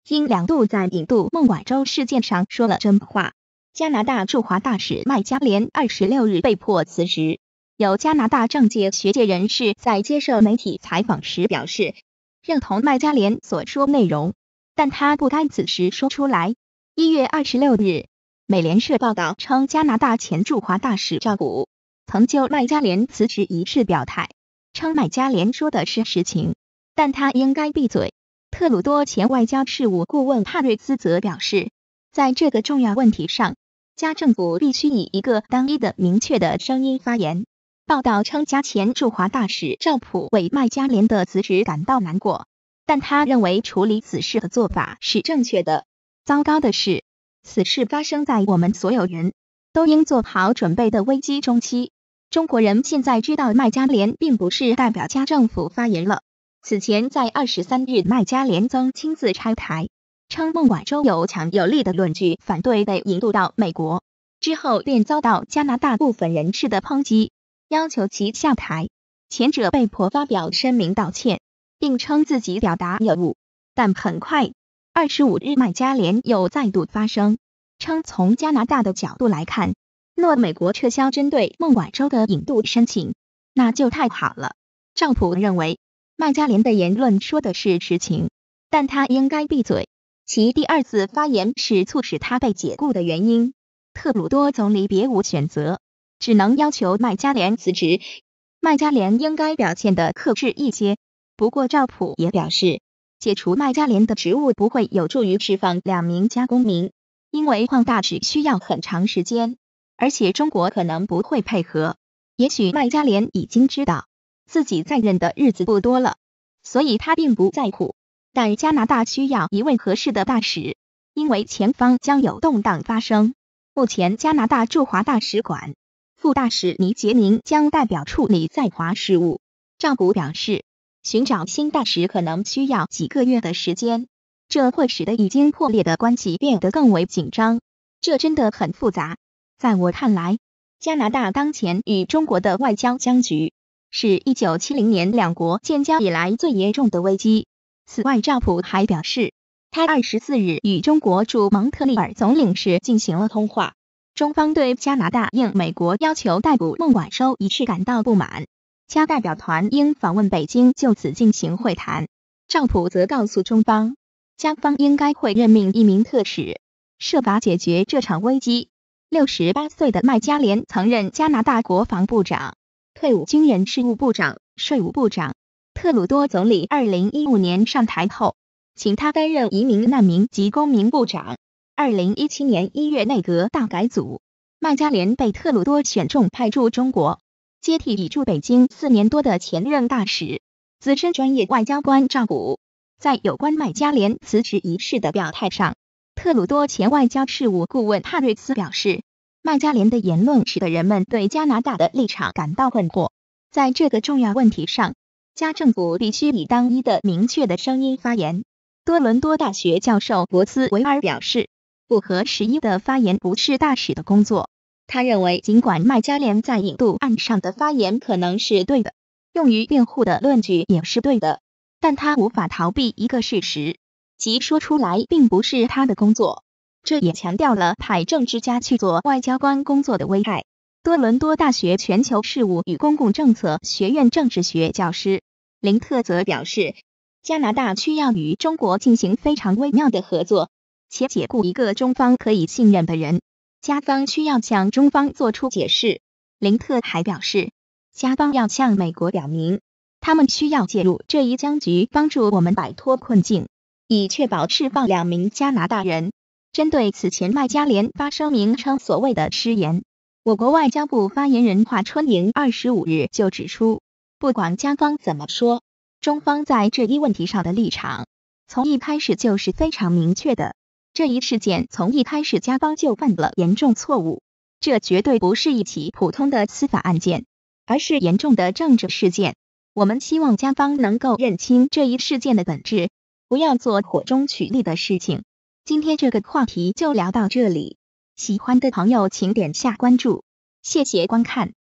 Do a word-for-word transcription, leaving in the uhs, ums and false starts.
因两度在引渡孟晚舟事件上说了真话，加拿大驻华大使麦嘉莲二十六日被迫辞职。有加拿大政界学界人士在接受媒体采访时表示，认同麦嘉莲所说内容，但他不该此时说出来。一月二十六日，美联社报道称，加拿大前驻华大使赵普曾就麦嘉莲辞职一事表态，称麦嘉莲说的是实情，但他应该闭嘴。特鲁多前外交事务顾问帕瑞斯则表示，在这个重要问题上，加政府必须以一个单一的明确的声音发言。报道称，加前驻华大使赵普为麦嘉莲的辞职感到难过，但他认为处理此事的做法是正确的。糟糕的是，此事发生在我们所有人都应做好准备的危机中期。中国人现在知道麦嘉莲并不是代表加政府发言了。此前在二十三日，麦嘉莲曾亲自拆台，称孟晚舟有强有力的论据反对被引渡到美国，之后便遭到加拿大部分人士的抨击，要求其下台。前者被迫发表声明道歉，并称自己表达有误。但很快，二十五日麦嘉莲又再度发声，称从加拿大的角度来看，若美国撤销针对孟晚舟的引渡申请，那就太好了。赵普认为麦嘉莲的言论说的是实情，但他应该闭嘴。其第二次发言是促使他被解雇的原因。特鲁多总理别无选择，只能要求麦嘉莲辞职。麦嘉莲应该表现得克制一些。不过赵普也表示，解除麦嘉莲的职务不会有助于释放两名加公民，因为换大使需要很长时间，而且中国可能不会配合。也许麦嘉莲已经知道自己在任的日子不多了，所以他并不在乎。但加拿大需要一位合适的大使，因为前方将有动荡发生。目前加拿大驻华大使馆副大使倪杰宁将代表处理在华事务。赵普表示，寻找新大使可能需要几个月的时间，这会使得已经破裂的关系变得更为紧张。这真的很复杂。在我看来，加拿大当前与中国的外交僵局是一九七零年两国建交以来最严重的危机。此外，赵普还表示，他二十四日与中国驻蒙特利尔总领事进行了通话，中方对加拿大应美国要求逮捕孟晚舟一事感到不满，加代表团应访问北京就此进行会谈。赵普则告诉中方，加方应该会任命一名特使，设法解决这场危机。六十八岁的麦嘉莲曾任加拿大国防部长、退伍军人事务部长、税务部长。特鲁多总理二零一五年上台后，请他担任移民难民及公民部长。二零一七年一月内阁大改组，麦嘉莲被特鲁多选中派驻中国，接替已驻北京四年多的前任大使、资深专业外交官赵普。在有关麦嘉莲辞职一事的表态上，特鲁多前外交事务顾问帕瑞斯表示，麦嘉莲的言论使得人们对加拿大的立场感到困惑。在这个重要问题上，加政府必须以单一的明确的声音发言。多伦多大学教授博斯维尔表示，不合时宜的发言不是大使的工作。他认为，尽管麦嘉莲在引渡案上的发言可能是对的，用于辩护的论据也是对的，但他无法逃避一个事实，即说出来并不是他的工作。这也强调了派政治家去做外交官工作的危害。多伦多大学全球事务与公共政策学院政治学教师林特则表示，加拿大需要与中国进行非常微妙的合作，且解雇一个中方可以信任的人。加方需要向中方做出解释。林特还表示，加方要向美国表明，他们需要介入这一僵局，帮助我们摆脱困境，以确保释放两名加拿大人。针对此前麦嘉莲发声明称所谓的失言，我国外交部发言人华春莹二十五日就指出，不管加方怎么说，中方在这一问题上的立场从一开始就是非常明确的。这一事件从一开始加方就犯了严重错误，这绝对不是一起普通的司法案件，而是严重的政治事件。我们希望加方能够认清这一事件的本质，不要做火中取栗的事情。今天这个话题就聊到这里，喜欢的朋友请点下关注，谢谢观看。